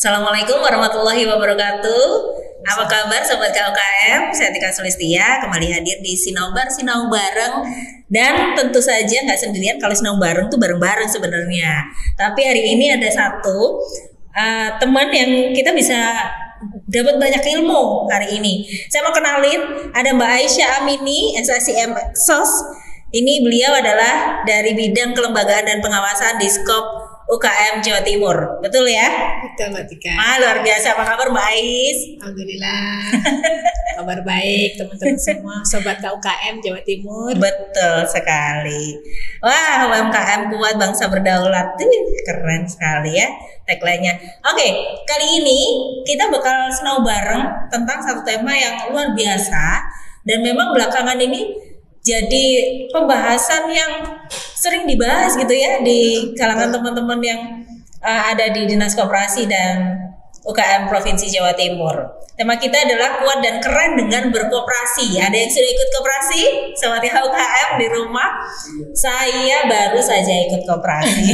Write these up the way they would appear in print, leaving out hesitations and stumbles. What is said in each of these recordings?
Assalamualaikum warahmatullahi wabarakatuh. Apa kabar sobat KUKM? Saya Tika Sulistia kembali hadir di Sinau Bareng. Dan tentu saja nggak sendirian, kalau sinau bareng tuh bareng-bareng sebenarnya. Tapi hari ini ada satu teman yang kita bisa dapat banyak ilmu hari ini. Saya mau kenalin, ada Mbak Aisyah Amini, SACM SOS. Ini beliau adalah dari bidang kelembagaan dan pengawasan di Skop UKM Jawa Timur, betul ya? Betul Mbak Tika. Luar biasa, apa kabar Mbak Ais? Alhamdulillah, kabar baik teman-teman semua, sobat KUKM Jawa Timur. Betul sekali. Wah, UMKM kuat bangsa berdaulat, keren sekali ya tagline-nya. Oke, kali ini kita bakal sinau bareng tentang satu tema yang luar biasa dan memang belakangan ini jadi pembahasan yang sering dibahas gitu ya di kalangan teman-teman yang ada di Dinas Koperasi dan UKM Provinsi Jawa Timur. Tema kita adalah kuat dan keren dengan berkoperasi. Ada yang sudah ikut koperasi? Sobat UKM di rumah? Saya baru saja ikut koperasi.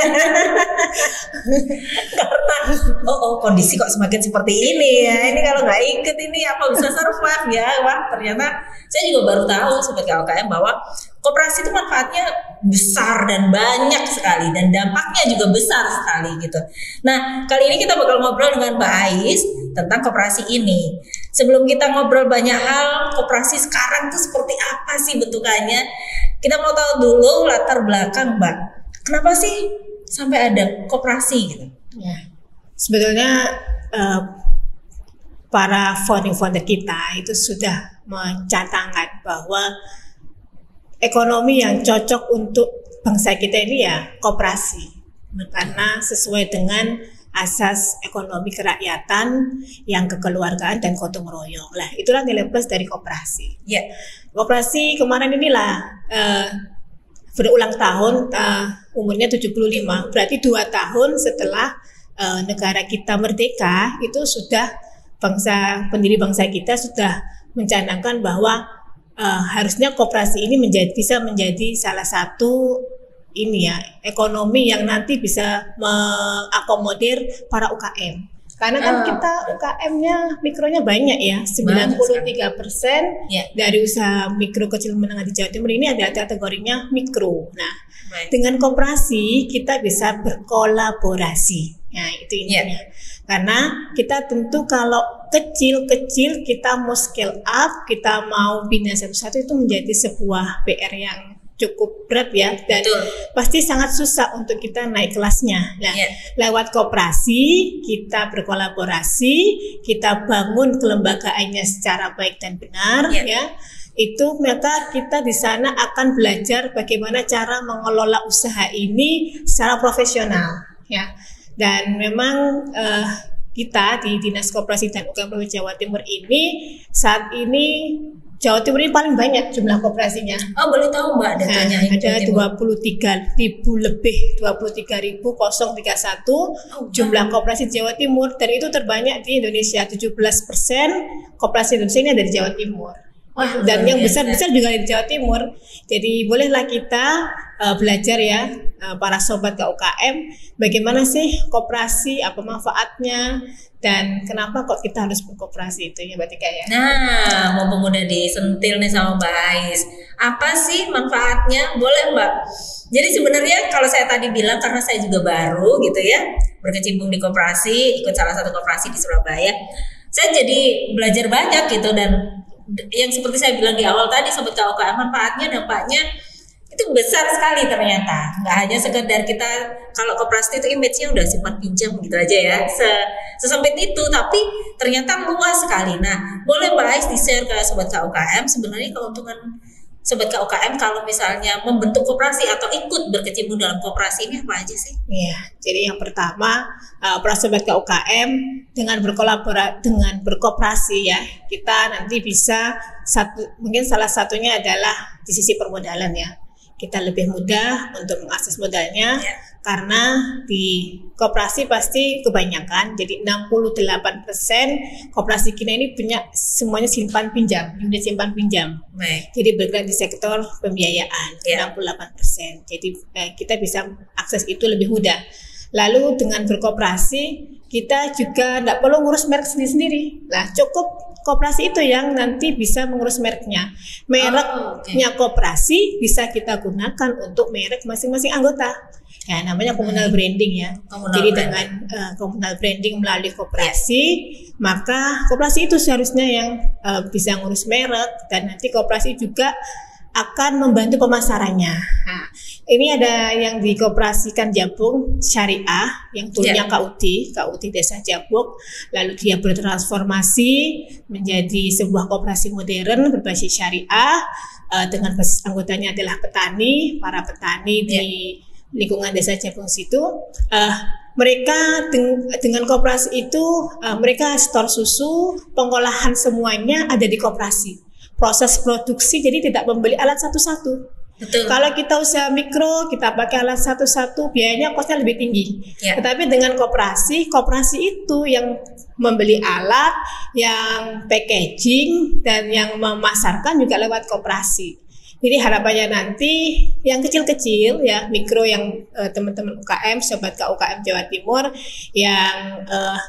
Karena kondisi kok semakin seperti ini ya. Ini kalau nggak ikut ini apa bisa survive ya? Wah, ternyata saya juga baru tahu sobat UKM bahwa koperasi itu manfaatnya besar dan banyak sekali dan dampaknya juga besar sekali gitu. Nah, kali ini kita bakal ngobrol dengan Mbak Ais tentang koperasi ini. Sebelum kita ngobrol banyak hal, koperasi sekarang itu seperti apa sih bentukannya? Kita mau tahu dulu latar belakang Mbak. Kenapa sih sampai ada koperasi gitu? Ya, sebetulnya para founding-founder kita itu sudah mencanangkan bahwa ekonomi yang cocok untuk bangsa kita ini ya koperasi, karena sesuai dengan asas ekonomi kerakyatan yang kekeluargaan dan gotong royong. Lah, itulah nilai plus dari koperasi. Ya, koperasi kemarin inilah berulang tahun, umurnya 75, berarti 2 tahun setelah negara kita merdeka, itu sudah pendiri bangsa kita sudah mencanangkan bahwa harusnya koperasi ini bisa menjadi salah satu ekonomi yang nanti bisa mengakomodir para UKM. Karena kan kita UKM-nya mikronya banyak ya, 93% dari usaha mikro kecil menengah di Jawa Timur ini ada kategorinya mikro. Nah, dengan koperasi kita bisa berkolaborasi. Nah, itu intinya. Karena kita tentu kalau kecil-kecil kita mau scale up, kita mau bina satu-satu itu menjadi sebuah PR yang cukup berat ya, dan pasti sangat susah untuk kita naik kelasnya. Nah, lewat koperasi kita berkolaborasi, kita bangun kelembagaannya secara baik dan benar ya. Itu maka kita di sana akan belajar bagaimana cara mengelola usaha ini secara profesional ya. Dan memang kita di Dinas Koperasi dan UKM Provinsi Jawa Timur ini saat ini Jawa Timur ini paling banyak jumlah koperasinya. Oh, boleh tahu Mbak datanya? Ada 23.000 lebih, 23.031 jumlah koperasi Jawa Timur, dan itu terbanyak di Indonesia. 17% koperasi Indonesia ini ada di Jawa Timur. Wah, dan yang besar-besar juga di Jawa Timur. Jadi bolehlah kita belajar ya, para sobat KUKM, bagaimana sih koperasi, apa manfaatnya, dan kenapa kok kita harus berkoperasi itu ya Mbak Tika ya. Nah, mumpung udah disentil nih sama Mbak Ais, apa sih manfaatnya? Boleh Mbak. Jadi sebenarnya kalau saya tadi bilang, karena saya juga baru gitu ya, berkecimpung di koperasi, ikut salah satu koperasi di Surabaya, saya jadi belajar banyak gitu. Dan yang seperti saya bilang di awal tadi sobat KUKM, manfaatnya, dampaknya itu besar sekali ternyata. Nggak hanya sekedar kita, kalau koperasi itu image-nya udah simpan pinjam gitu aja ya, sesempit itu, tapi ternyata luas sekali. Nah, boleh Mbak Ais di-share ke sobat KUKM sebenarnya keuntungan sobat KUKM kalau misalnya membentuk koperasi atau ikut berkecimpung dalam koperasi ini apa aja sih? Iya, jadi yang pertama, para sobat KUKM dengan berkoperasi ya, kita nanti bisa mungkin salah satunya adalah di sisi permodalan ya. Kita lebih mudah untuk mengakses modalnya karena di koperasi pasti kebanyakan, jadi 68% koperasi kita ini punya semuanya simpan pinjam, unit simpan pinjam. Jadi bergerak di sektor pembiayaan 68%. Jadi kita bisa akses itu lebih mudah. Lalu dengan berkoperasi kita juga tidak perlu ngurus merek sendiri-sendiri. Nah, cukup koperasi itu yang nanti bisa mengurus mereknya. Mereknya koperasi bisa kita gunakan untuk merek masing-masing anggota. Ya, namanya communal branding ya. Jadi dengan communal branding melalui koperasi, maka koperasi itu seharusnya yang bisa ngurus merek, dan nanti koperasi juga akan membantu pemasarannya. Nah, ini ada yang dikoperasikan Jabung Syariah yang dulunya KUT Desa Jabung, lalu dia bertransformasi menjadi sebuah koperasi modern berbasis syariah dengan basis anggotanya adalah petani, para petani di lingkungan Desa Jabung situ. Mereka dengan koperasi itu mereka store susu, pengolahan semuanya ada di koperasi. Proses produksi jadi tidak membeli alat satu-satu. Betul. Kalau kita usaha mikro, kita pakai alat satu-satu, biayanya kosnya lebih tinggi. Tetapi dengan koperasi itu yang membeli alat, yang packaging, dan yang memasarkan juga lewat koperasi. Jadi harapannya nanti yang kecil-kecil ya, mikro, yang teman-teman UKM, sobat KUKM Jawa Timur yang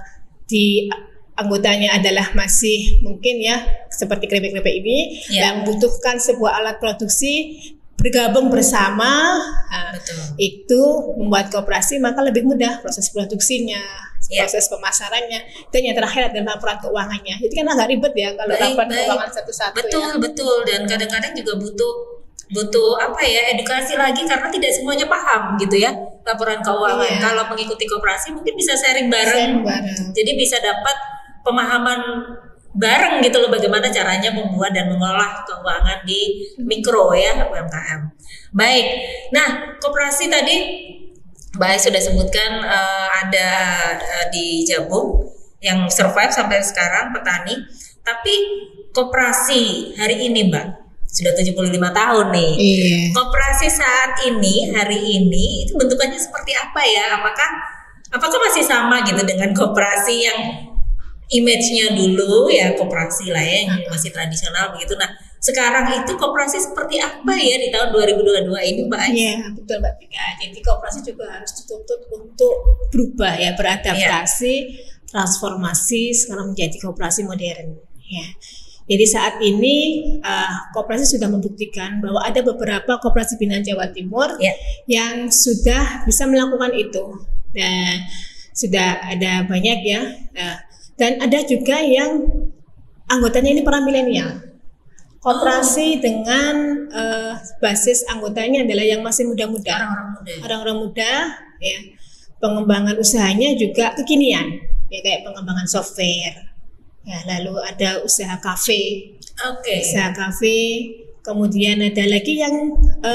di anggotanya adalah masih mungkin ya seperti keripik-keripik ini yang membutuhkan sebuah alat produksi, bergabung bersama, itu membuat koperasi, maka lebih mudah proses produksinya, proses pemasarannya, dan yang terakhir adalah laporan keuangannya. Jadi kan agak ribet ya kalau laporan keuangan satu-satu. Betul, dan kadang-kadang juga butuh edukasi lagi karena tidak semuanya paham gitu ya laporan keuangan. Kalau mengikuti koperasi mungkin bisa sharing bareng. Jadi bisa dapat pemahaman bareng gitu loh, bagaimana caranya membuat dan mengolah keuangan di mikro ya, UMKM. Baik, nah koperasi tadi Mbak Ais sudah sebutkan ada di Jabung yang survive sampai sekarang, petani. Tapi koperasi hari ini Mbak sudah 75 tahun nih. Koperasi saat ini, hari ini itu bentukannya seperti apa ya? Apakah masih sama gitu dengan koperasi yang image-nya dulu ya, koperasi lah ya yang masih tradisional begitu. Nah, sekarang itu koperasi seperti apa ya di tahun 2022 ini Mbak Ais? Iya, betul Mbak Tika. Jadi koperasi juga harus dituntut untuk berubah ya, beradaptasi, transformasi sekarang menjadi koperasi modern ya. Jadi saat ini koperasi sudah membuktikan bahwa ada beberapa koperasi binaan Jawa Timur yang sudah bisa melakukan itu. Dan sudah ada banyak ya. Dan ada juga yang anggotanya ini para milenial. Koperasi dengan basis anggotanya adalah yang masih muda-muda, orang-orang muda ya. Pengembangan usahanya juga kekinian, ya kayak pengembangan software. Ya, lalu ada usaha kafe. Usaha kafe. Kemudian ada lagi yang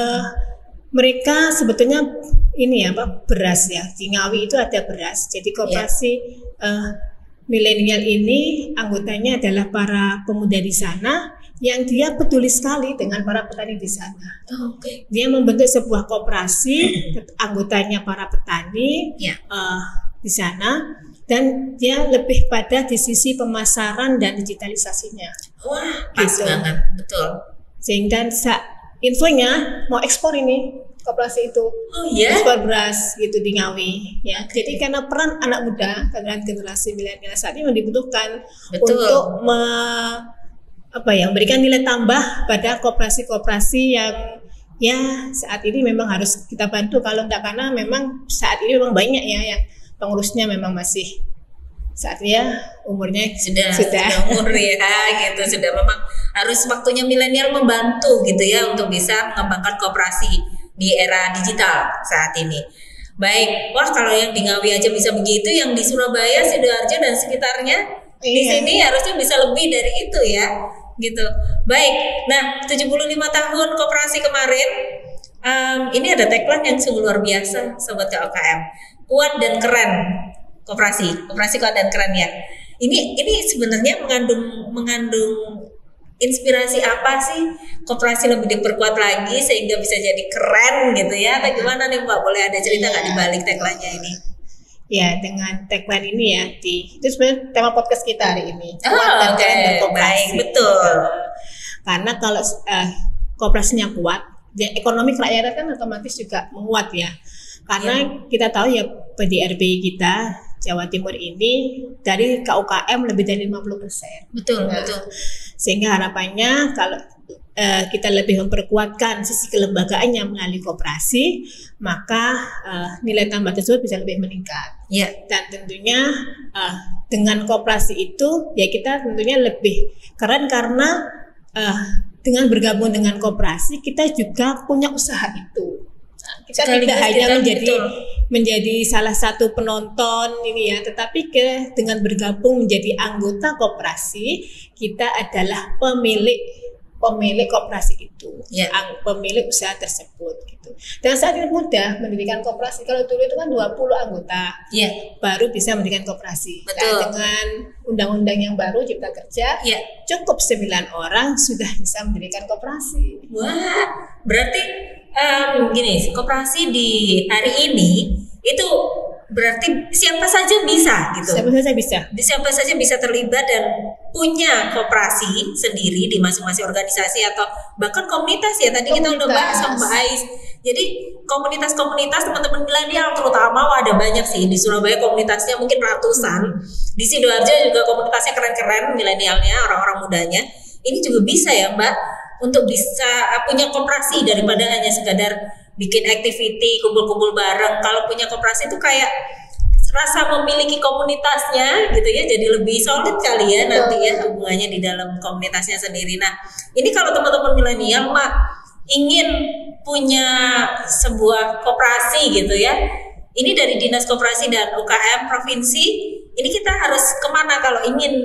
mereka sebetulnya ini ya, beras ya. Di Ngawi itu ada beras. Jadi koperasi milenial ini anggotanya adalah para pemuda di sana yang dia peduli sekali dengan para petani di sana. Dia membentuk sebuah koperasi, anggotanya para petani di sana, dan dia lebih pada di sisi pemasaran dan digitalisasinya. Wah, pas banget, betul. Sehingga infonya mau ekspor ini koperasi itu, ekspor beras gitu di Ngawi ya. Jadi karena peran anak muda dan generasi milenial saat ini dibutuhkan untuk memberikan nilai tambah pada koperasi-koperasi yang ya saat ini memang harus kita bantu. Kalau enggak, karena memang saat ini memang banyak ya yang pengurusnya memang masih saatnya umurnya sudah umur ya gitu, sudah memang harus waktunya milenial membantu gitu ya untuk bisa mengembangkan koperasi di era digital saat ini. Baik, wah kalau yang di Ngawi aja bisa begitu, yang di Surabaya, Sidoarjo dan sekitarnya di sini harusnya bisa lebih dari itu ya, gitu. Baik, nah 75 tahun koperasi kemarin, ini ada tagline yang sungguh luar biasa, sobat KUKM, kuat dan keren. Koperasi kuat dan keren ya. Ini sebenarnya mengandung inspirasi apa sih koperasi lebih diperkuat lagi sehingga bisa jadi keren gitu ya? Bagaimana nih Mbak? Boleh ada cerita nggak di balik tagline-nya ini? Ya, dengan tagline ini ya, itu sebenarnya tema podcast kita hari ini. Kuat dan keren berkoperasi. Baik, betul. Karena kalau koperasinya kuat, ya ekonomi kerakyatan kan otomatis juga menguat ya. Karena kita tahu ya PDRB kita Jawa Timur ini dari KUKM lebih dari 50%. Betul, Nah, betul. sehingga harapannya kalau kita lebih memperkuatkan sisi kelembagaannya melalui koperasi, maka nilai tambah tersebut bisa lebih meningkat. Ya, Dan tentunya dengan koperasi itu ya kita tentunya lebih keren karena dengan bergabung dengan koperasi kita juga punya usaha itu. Nah, kita sekaligus tidak hanya kita, menjadi betul. menjadi salah satu penonton ini ya, tetapi dengan bergabung menjadi anggota koperasi kita adalah pemilik koperasi itu, Ya. pemilik usaha tersebut gitu. Dan saat ini mudah mendirikan koperasi. Kalau dulu itu kan 20 anggota Ya, baru bisa mendirikan koperasi. Betul. Nah, dengan undang-undang yang baru Cipta Kerja, ya. cukup 9 orang sudah bisa mendirikan koperasi. Wah, berarti gini, koperasi di hari ini itu berarti siapa saja bisa gitu. Siapa saja bisa. Siapa saja bisa terlibat dan punya koperasi sendiri di masing-masing organisasi atau bahkan komunitas ya. Tadi kita udah bahas sama Mbak Ais. Jadi komunitas-komunitas teman-teman milenial terutama ada banyak sih di Surabaya, komunitasnya mungkin ratusan. Di Sidoarjo juga komunitasnya keren-keren milenialnya, orang-orang mudanya. Ini juga bisa ya Mbak untuk bisa punya koperasi daripada hanya sekadar bikin activity, kumpul-kumpul bareng. Kalau punya koperasi itu kayak rasa memiliki komunitasnya gitu ya, jadi lebih solid kali ya nanti ya hubungannya di dalam komunitasnya sendiri. Nah, ini kalau teman-teman milenial mah ingin punya sebuah koperasi gitu ya. Ini dari Dinas Koperasi dan UKM Provinsi. Ini kita harus kemana kalau ingin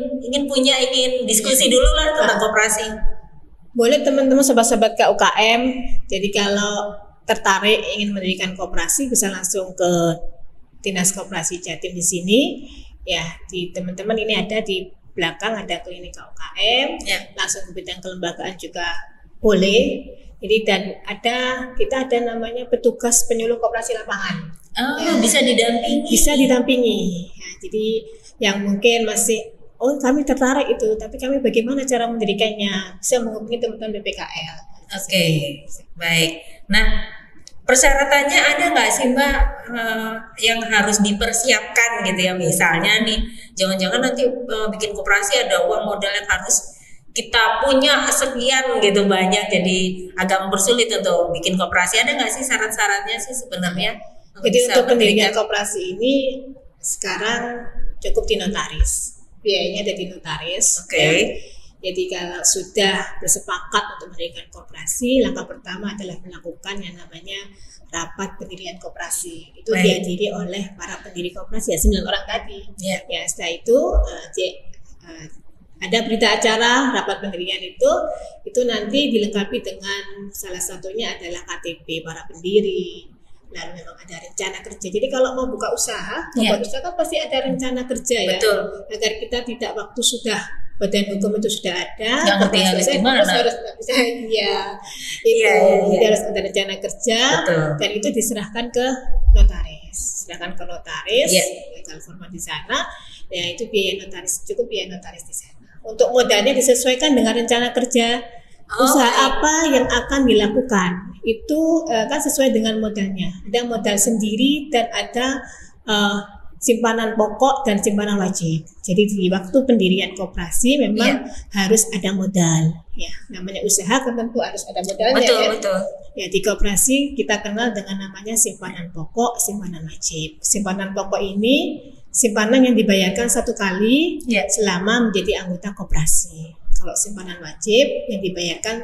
diskusi dulu lah tentang koperasi. Boleh teman-teman sobat-sobat KUKM. Jadi kalau tertarik ingin mendirikan koperasi bisa langsung ke Dinas Koperasi Jatim di sini. Ya, di teman-teman ini ada di belakang ada klinik KUKM. Ya. Langsung ke bidang kelembagaan juga boleh. Jadi dan kita ada namanya petugas penyuluh koperasi lapangan. Oh, ya. Bisa didampingi. Bisa didampingi. Ya, jadi yang mungkin masih kami tertarik itu, tapi kami bagaimana cara mendirikannya? Bisa menghubungi teman-teman BPKL. Oke, baik. Nah, persyaratannya ada nggak sih Mbak yang harus dipersiapkan gitu ya? Misalnya nih, jangan-jangan nanti bikin koperasi ada uang modal yang harus kita punya sekian gitu banyak, jadi agak mempersulit untuk bikin koperasi. Ada nggak sih syarat-syaratnya sih sebenarnya? Jadi untuk pendirian koperasi ini sekarang cukup di notaris. Biayanya ada di notaris. Oke. Ya. Jadi kalau sudah bersepakat untuk mendirikan koperasi, langkah pertama adalah melakukan yang namanya rapat pendirian koperasi. Itu dihadiri oleh para pendiri koperasi ya 9 orang tadi. Ya. Ya, setelah itu ada berita acara rapat pendirian itu nanti dilengkapi dengan salah satunya adalah KTP para pendiri. Lalu memang ada rencana kerja. Jadi kalau mau buka usaha, membuat usaha kan pasti ada rencana kerja ya. Betul. Agar kita tidak waktu sudah badan hukum itu sudah ada, nggak ngerti harus gimana. harus bisa harus ada rencana kerja. Betul. Dan itu diserahkan ke notaris. Legal formal di sana. Ya itu biaya notaris, cukup biaya notaris di sana. Untuk modalnya disesuaikan dengan rencana kerja. Usaha apa yang akan dilakukan itu kan sesuai dengan modalnya. Ada modal sendiri dan ada simpanan pokok dan simpanan wajib. Jadi di waktu pendirian koperasi memang harus ada modal. Ya, namanya usaha kan tentu harus ada modalnya. Betul, ya. betul. Ya, di koperasi kita kenal dengan namanya simpanan pokok, simpanan wajib. Simpanan pokok ini simpanan yang dibayarkan 1 kali selama menjadi anggota koperasi. Kalau simpanan wajib yang dibayarkan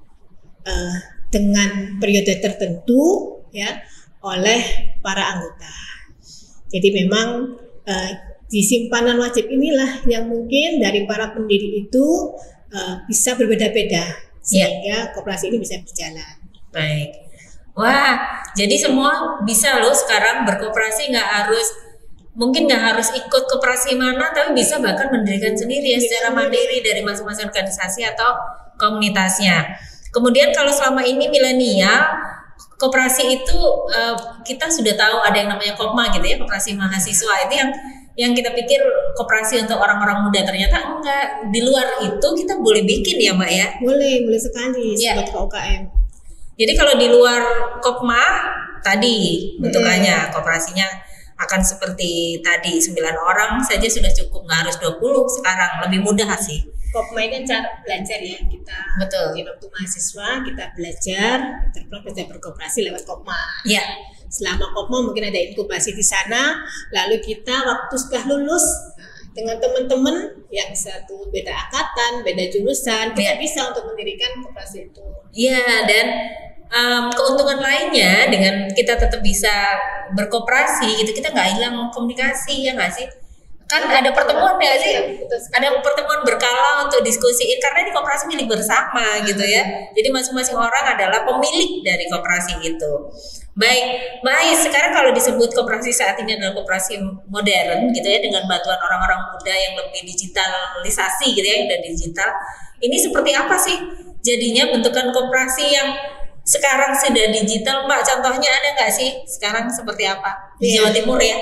dengan periode tertentu ya oleh para anggota. Jadi memang di simpanan wajib inilah yang mungkin dari para pendiri itu bisa berbeda-beda sehingga koperasi ini bisa berjalan. Baik. Wah, jadi semua bisa loh sekarang berkoperasi, mungkin nggak harus ikut koperasi mana, tapi bisa bahkan mendirikan sendiri ya secara mandiri dari masing-masing organisasi atau komunitasnya. Kemudian kalau selama ini milenial, koperasi itu kita sudah tahu ada yang namanya Kopma gitu ya, koperasi mahasiswa itu yang kita pikir koperasi untuk orang-orang muda, ternyata enggak. Di luar itu kita boleh bikin ya Mbak ya? Boleh sekali buat UKM. Jadi kalau di luar Kopma tadi bentukannya. Koperasinya akan seperti tadi 9 orang saja sudah cukup, nggak harus 20 sekarang, lebih mudah sih. Kopma ini kan cara belajar ya, kita Betul. di waktu mahasiswa kita belajar berkooperasi lewat Kopma. Ya. Selama Kopma mungkin ada inkubasi di sana, lalu kita waktu sudah lulus dengan teman-teman yang satu beda angkatan, beda jurusan, kita bisa untuk mendirikan kooperasi itu. Iya, dan keuntungan lainnya dengan kita tetap bisa berkooperasi gitu, kita nggak hilang komunikasi, ya nggak sih? Kan ada pertemuan ya sih, ada pertemuan berkala untuk diskusiin karena ini koperasi milik bersama gitu ya. Jadi masing-masing orang adalah pemilik dari koperasi itu. Baik, sekarang kalau disebut koperasi saat ini adalah koperasi modern gitu ya, dengan bantuan orang-orang muda yang lebih digitalisasi gitu ya, yang udah digital. Ini seperti apa sih jadinya bentukan koperasi yang sekarang sudah digital, Mbak? Contohnya ada nggak sih sekarang seperti apa di Jawa Timur ya?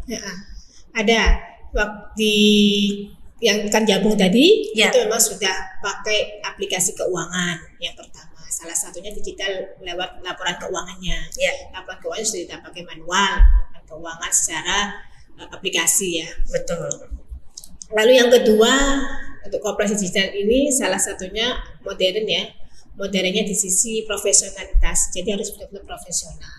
Ada. Waktu yang kan Jabung tadi itu memang sudah pakai aplikasi keuangan yang pertama, salah satunya digital lewat laporan keuangannya. Laporan keuangan sudah tidak pakai manual, laporan keuangan secara aplikasi ya. Betul. Lalu yang kedua, untuk koperasi digital ini salah satunya modern ya, modernnya di sisi profesionalitas, jadi harus benar-benar profesional.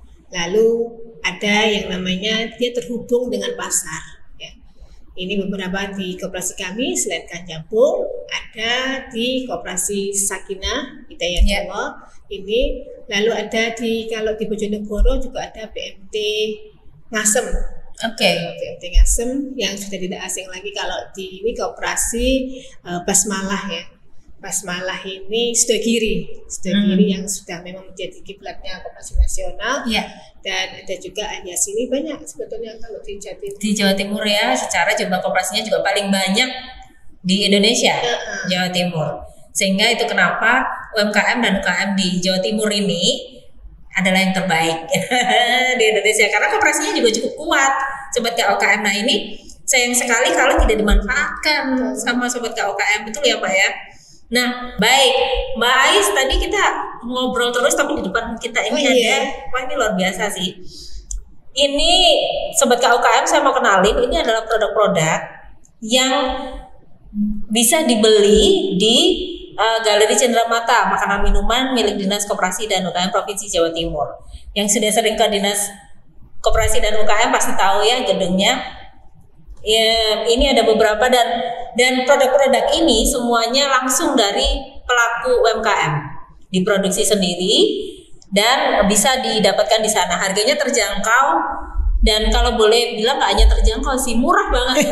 Lalu ada yang namanya dia terhubung dengan pasar. Ini beberapa di koperasi kami, selain Kanjabung, ada di koperasi Sakinah, Hidayatullah ini, lalu ada kalau di Bojonegoro juga ada BMT Ngasem. BMT Ngasem yang sudah tidak asing lagi kalau di ini koperasi Basmalah ya. Basmalah ini Sudogiri yang sudah memang menjadi kiblatnya koperasi nasional. Dan ada juga alias ini banyak sebetulnya kalau di Jawa Timur. Di Jawa Timur ya, secara jumlah koperasinya juga paling banyak di Indonesia, Jawa Timur. Sehingga itu kenapa UMKM dan UKM di Jawa Timur ini adalah yang terbaik di Indonesia, karena koperasinya juga cukup kuat. Sobat KUKM, nah ini sayang sekali kalau tidak dimanfaatkan sama Sobat KUKM, betul ya Mbak ya? Nah, baik, Mbak Ais, tadi kita ngobrol terus tapi di depan kita ini wah ini luar biasa sih. Ini Sobat KUKM saya mau kenalin, ini adalah produk-produk yang bisa dibeli di Galeri Cenderamata, makanan minuman milik Dinas Koperasi dan UKM Provinsi Jawa Timur. Yang sudah sering ke Dinas Koperasi dan UKM pasti tahu ya gedungnya. Ya, ini ada beberapa dan produk-produk ini semuanya langsung dari pelaku UMKM, diproduksi sendiri dan bisa didapatkan di sana. Harganya terjangkau dan kalau boleh bilang nggak hanya terjangkau sih, murah banget,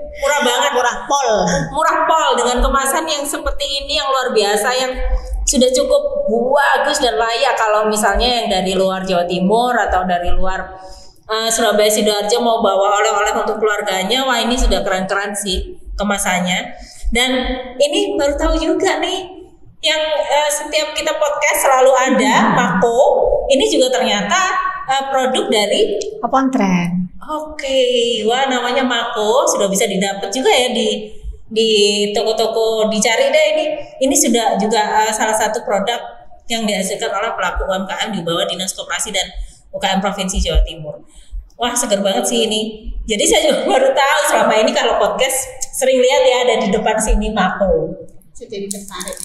murah pol dengan kemasan yang seperti ini yang luar biasa, yang sudah cukup bagus dan layak kalau misalnya yang dari luar Jawa Timur atau dari luar Surabaya Sidoarjo mau bawa oleh-oleh untuk keluarganya, wah ini sudah keren-keren sih kemasannya. Dan ini baru tahu juga nih, yang setiap kita podcast selalu ada Mako, ini juga ternyata produk dari Pontren. Wah namanya Mako, sudah bisa didapat juga ya di toko-toko, dicari deh ini. Ini sudah juga salah satu produk yang dihasilkan oleh pelaku UMKM di bawah Dinas Koperasi dan UKM Provinsi Jawa Timur. Wah seger banget sih ini. Jadi saya juga baru tahu, selama ini kalau podcast sering lihat ya ada di depan sini Mako. Saya jadi tertarik.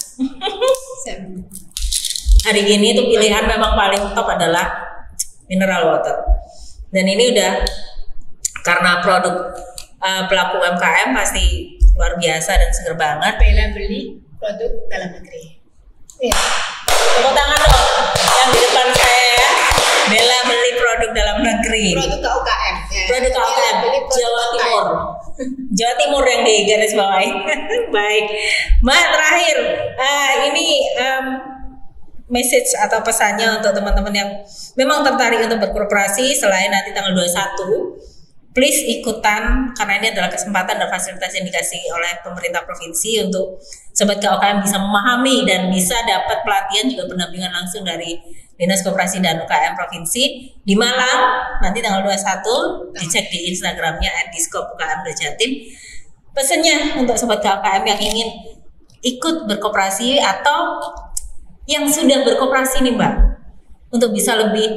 Hari ini tuh pilihan memang paling top adalah mineral water. Dan ini udah karena produk pelaku UMKM pasti luar biasa dan seger banget. Bela beli produk dalam negeri. Iya. Tepuk tangan dong yang di depan saya ya. Bela beli produk dalam negeri. Produk KUKM. Ya. Produk KUKM Jawa Timur. Jawa Timur yang di garis bawahi. Baik, Mbak, terakhir ini message atau pesannya untuk teman-teman yang memang tertarik untuk berkooperasi selain nanti tanggal 21. Please ikutan, karena ini adalah kesempatan dan fasilitas yang dikasih oleh pemerintah provinsi untuk Sobat KUKM bisa memahami dan bisa dapat pelatihan juga pendampingan langsung dari Dinas Koperasi dan UKM Provinsi di Malang nanti tanggal 21. Dicek di Instagramnya @diskop_ukm_jatim. Pesannya untuk Sobat KUKM yang ingin ikut berkooperasi atau yang sudah berkooperasi nih Mbak, untuk bisa lebih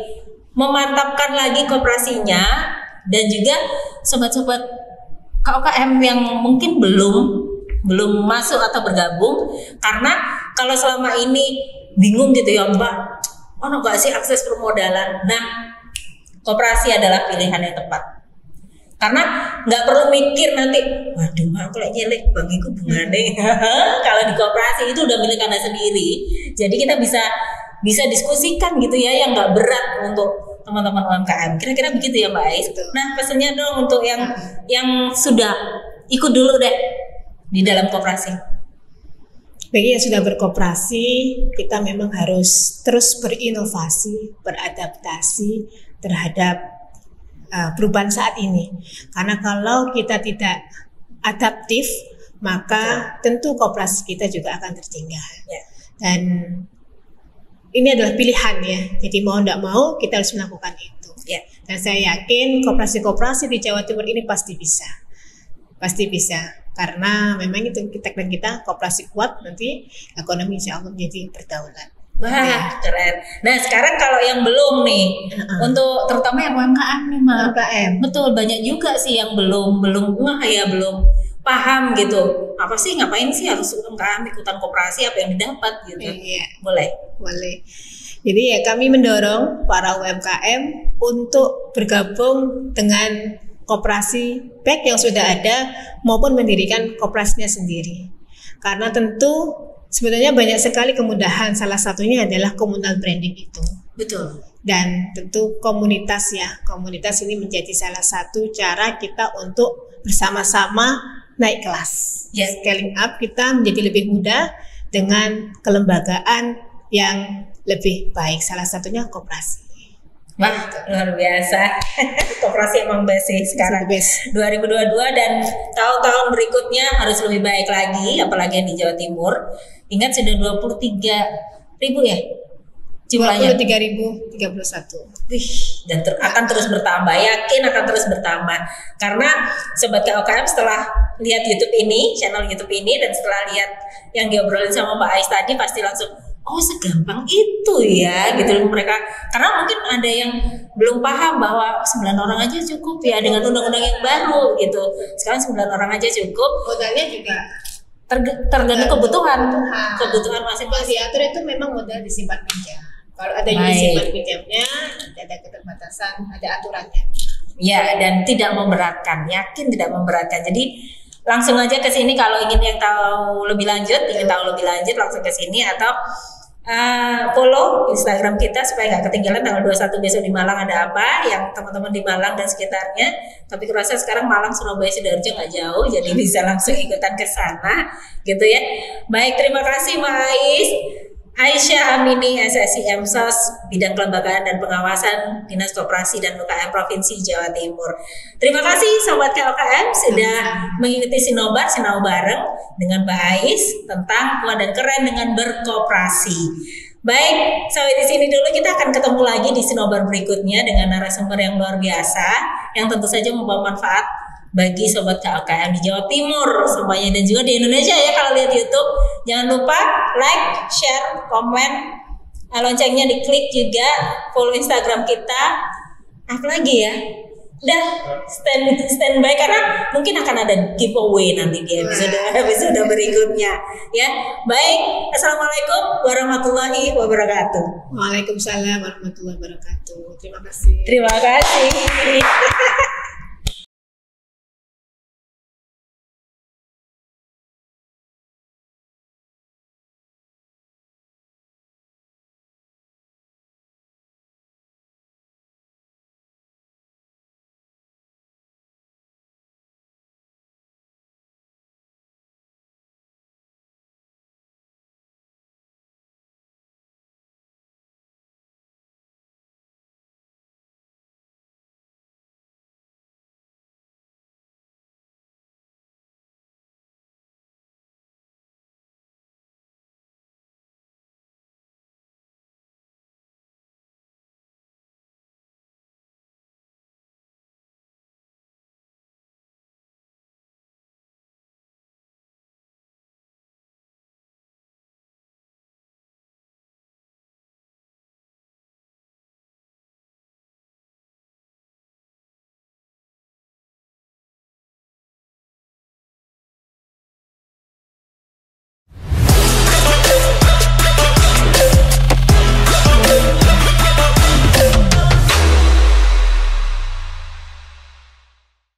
memantapkan lagi koperasinya, dan juga sobat-sobat KUKM yang mungkin belum masuk atau bergabung, karena kalau selama ini bingung gitu ya Mbak, nggak sih akses permodalan. Nah, koperasi adalah pilihan yang tepat, karena nggak perlu mikir nanti, waduh kalau nyelek bagiku bungane. Kalau di koperasi itu udah milik Anda sendiri, jadi kita bisa diskusikan gitu ya, yang nggak berat untuk teman-teman UMKM. Kira-kira begitu ya Mbak Ais. Nah, pesannya dong untuk yang sudah ikut dulu deh di dalam koperasi. Bagi yang sudah berkoperasi, kita memang harus terus berinovasi, beradaptasi terhadap perubahan saat ini. Karena kalau kita tidak adaptif, maka tentu koperasi kita juga akan tertinggal. Dan ini adalah pilihan ya. Jadi mau tidak mau kita harus melakukan itu. Dan saya yakin koperasi-koperasi di Jawa Timur ini pasti bisa. Karena memang itu kita koperasi kuat, nanti ekonomi insya Allah menjadi berdaulat. Wah, keren. Nah, sekarang kalau yang belum nih, untuk terutama yang UMKM nih, Mbak. UMKM. Betul, banyak juga sih yang belum paham gitu. Apa sih, ngapain sih harus UMKM ikutan koperasi, apa yang didapat gitu. Boleh. Jadi ya kami mendorong para UMKM untuk bergabung dengan koperasi baik yang sudah ada maupun mendirikan koperasinya sendiri. Karena tentu sebenarnya banyak sekali kemudahan, salah satunya adalah communal branding itu. Betul. Dan tentu komunitas ini menjadi salah satu cara kita untuk bersama-sama naik kelas. Scaling up kita menjadi lebih mudah dengan kelembagaan yang lebih baik, salah satunya koperasi. Wah, luar biasa. Koperasi emang best sih sekarang. 2022 dan tahun-tahun berikutnya harus lebih baik lagi, apalagi yang di Jawa Timur. Ingat sudah 23.000 ya jumlahnya. 23.031. Wih, dan akan terus bertambah. Yakin akan terus bertambah. Karena Sobat KUKM setelah lihat YouTube ini, channel YouTube ini, dan setelah lihat yang diobrolin sama Mbak Ais tadi, pasti langsung, oh segampang itu ya gitu loh mereka. Karena mungkin ada yang belum paham bahwa 9 orang aja cukup ya dengan undang-undang yang baru gitu. Sekarang 9 orang aja cukup. Modalnya juga tergantung kebutuhan masing-masing. Diatur itu memang modal disimpan pinjam. Kalau ada yang disimpan pinjamnya, ada keterbatasan, ada aturannya. Ya, dan tidak memberatkan, yakin tidak memberatkan. Jadi langsung aja ke sini kalau ingin tahu lebih lanjut langsung ke sini, atau follow Instagram kita supaya nggak ketinggalan. Tanggal 21 besok di Malang ada apa, yang teman-teman di Malang dan sekitarnya. Tapi kurasa sekarang Malang, Surabaya, Sidoarjo nggak jauh, jadi bisa langsung ikutan ke sana gitu ya. Baik, terima kasih Mbak Ais. Aisyah Amini, SSI MSOS, Bidang Kelembagaan dan Pengawasan Dinas Koperasi dan UKM Provinsi Jawa Timur. Terima kasih Sobat KUKM sudah mengikuti Sinau bareng dengan Mbak Ais tentang kuat dan keren dengan berkoperasi. Baik, sampai di sini dulu, kita akan ketemu lagi di Sinobar berikutnya dengan narasumber yang luar biasa yang tentu saja membawa manfaat bagi Sobat KUKM di Jawa Timur semuanya, dan juga di Indonesia ya kalau lihat YouTube. Jangan lupa like, share, komen, loncengnya diklik juga, follow Instagram kita. Apa lagi ya? Udah standby karena mungkin akan ada giveaway nanti di episode berikutnya ya. Baik, assalamualaikum warahmatullahi wabarakatuh. Waalaikumsalam warahmatullahi wabarakatuh. Terima kasih. Terima kasih.